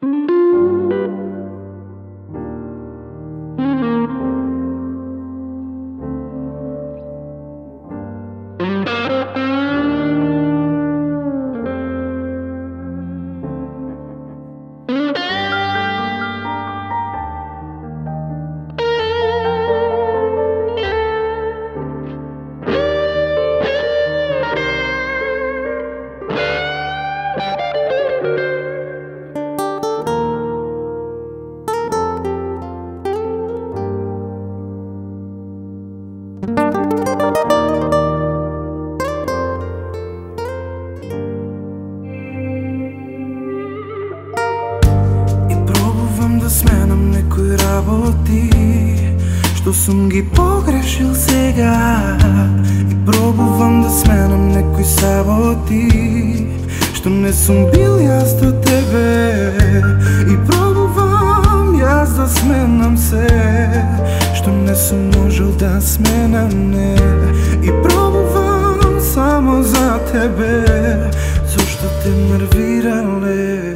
Сменам некои работи што сум ги погрешил сега, и пробувам да сменам некои саботи што не сум бил јас до тебе, и пробувам јас да сменам се што не сум можел да сменам, не, и пробувам само за тебе зашто те нервирале.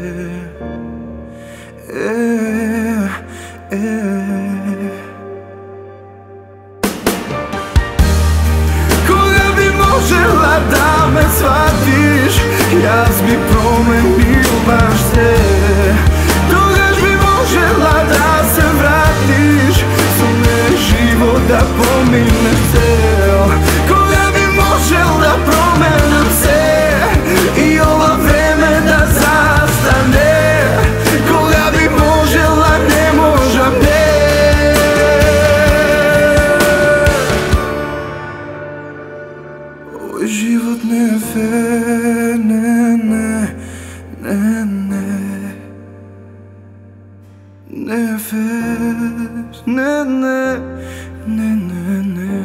Кога би можела да ме сватиш, јас би променил баш се. Тогаш би можела да се вратиш, со мене живот да поминеш цел. Кога би можел да променам се и ова време да застане. Кога би можела, не можам, не. Овој живот не е фер, не, не, не, не. Не е фер, не, не, не, не, не.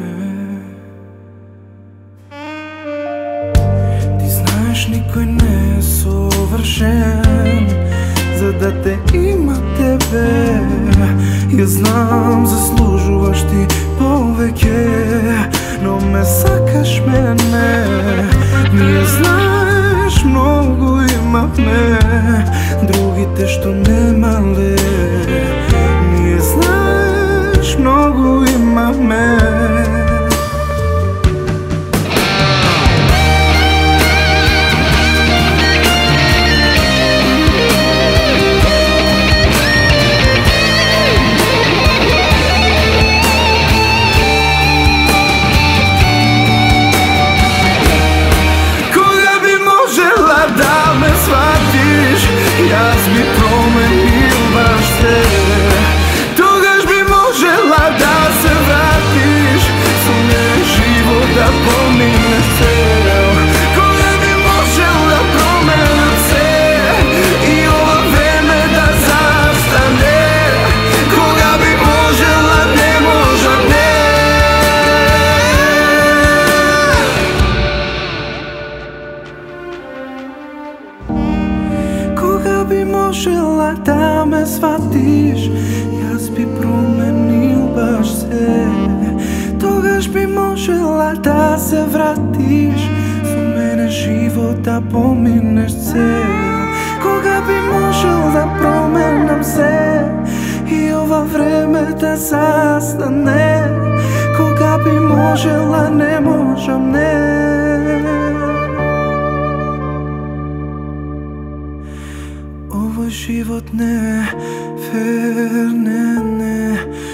Ти знаеш, никој не е совршен, за да те има тебе. Ја знам, заслужуваш ти повеќе, но ме сакаш мене. Ние знаеш, многу имавме, другите што немале. Ние знаеш, многу имавме. Јас би променил баш се. Тогаш би можела да се вратиш, со мене живот да поминеш цел. Кога би можел да променам се и ова време да застане. Кога би можела, не можам, не. Кога би можела да ме сватиш, јас би променил баш се. Тогаш би можела да се вратиш, со мене живот да поминеш цел. Кога би можел да променам се и ова време да застане. Кога би можела, не можам, не. Овој живот не е фер, не, не.